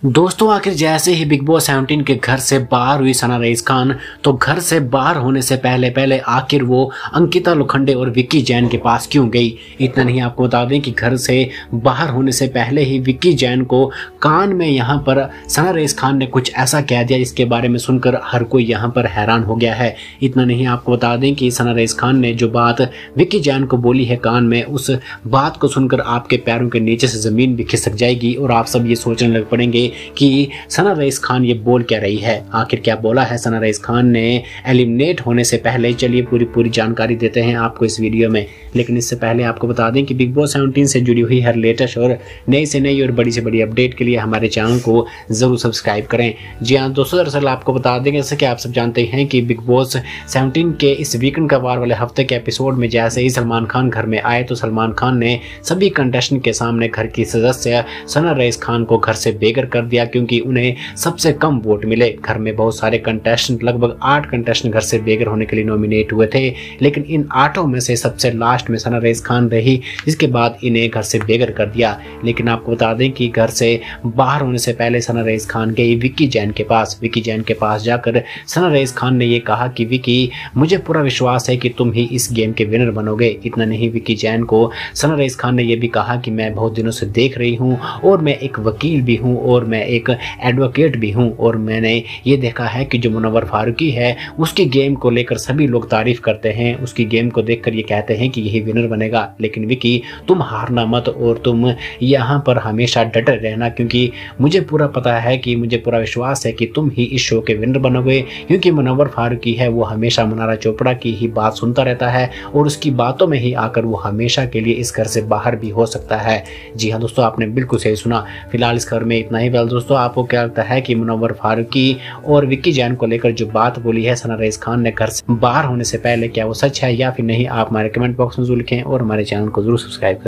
दोस्तों आखिर जैसे ही बिग बॉस 17 के घर से बाहर हुई सना रईस खान, तो घर से बाहर होने से पहले पहले आखिर वो अंकिता लोखंडे और विक्की जैन के पास क्यों गई। इतना नहीं, आपको बता दें कि घर से बाहर होने से पहले ही विक्की जैन को कान में यहाँ पर सना रईस खान ने कुछ ऐसा कह दिया जिसके बारे में सुनकर हर कोई यहाँ पर हैरान हो गया है। इतना नहीं, आपको बता दें कि सना रईस खान ने जो बात विक्की जैन को बोली है कान में, उस बात को सुनकर आपके पैरों के नीचे से जमीन भी खिसक जाएगी और आप सब ये सोचने लग पड़ेंगे कि सना रईस खान ये बोल क्या रही है। आखिर क्या बोला है सना रईस खान ने एलिमिनेट होने से पहले। चलिए पूरी जानकारी देते हैं आपको इस वीडियो में, लेकिन इससे पहले आपको बता दें कि बिग बॉस 17 से जुड़ी हुई हर लेटेस्ट और नई से नई और बड़ी से बड़ी अपडेट के लिए हमारे चैनल को जरूर सब्सक्राइब करें। जी हाँ दोस्तों, दरअसल आपको बता दें जैसे कि आप सब जानते हैं कि बिग बॉस 17 के इस वीकेंड का वार वाले हफ्ते के एपिसोड में जैसे ही सलमान खान घर में आए तो सलमान खान ने सभी कंटेस्टेंट के सामने घर की सदस्य सना रईस खान को घर से बेघर कर दिया, क्योंकि उन्हें सबसे कम वोट मिले। घर में बहुत सारे कंटेस्टेंट, लगभग 8 कंटेस्टेंट घर से बेघर होने के लिए नॉमिनेट हुए थे, लेकिन इन 8 में से सबसे लास्ट में सना रईस खान रही, जिसके बाद इन्हें घर से बेघर कर दिया। लेकिन आपको बता दें कि घर से बाहर होने से पहले सना रईस खान गई विक्की जैन के पास। विक्की जैन के पास जाकर सना रईस खान ने यह कहा कि विक्की, मुझे पूरा विश्वास है कि तुम ही इस गेम के विनर बनोगे। इतना नहीं, विक्की जैन को सना रईस खान ने यह भी कहा कि मैं बहुत दिनों से देख रही हूँ और मैं एक वकील भी हूँ और मैं एक एडवोकेट भी हूं, और मैंने ये देखा है कि जो मुनव्वर फारूकी है उसकी गेम को लेकर सभी लोग तारीफ करते हैं, उसकी गेम को देखकर ये कहते हैं कि यही विनर बनेगा। लेकिन विक्की, तुम हारना मत और तुम यहाँ पर हमेशा डटे रहना, क्योंकि मुझे पूरा पता है कि मुझे पूरा विश्वास है कि तुम ही इस शो के विनर बनोगे। क्योंकि मुनव्वर फारूकी है वो हमेशा मुनारा चोपड़ा की ही बात सुनता रहता है और उसकी बातों में ही आकर वो हमेशा के लिए इस घर से बाहर भी हो सकता है। जी हाँ दोस्तों, आपने बिल्कुल सही सुना। फिलहाल इस खबर में इतना ही। वेल दोस्तों, आपको क्या लगता है कि मुनव्वर फारूकी और विक्की जैन को लेकर जो बात बोली है सना रईस खान ने घर से बाहर होने से पहले, क्या वो सच है या फिर नहीं? आप हमारे कमेंट बॉक्स में जरूर लिखें और हमारे चैनल को जरूर सब्सक्राइब करें।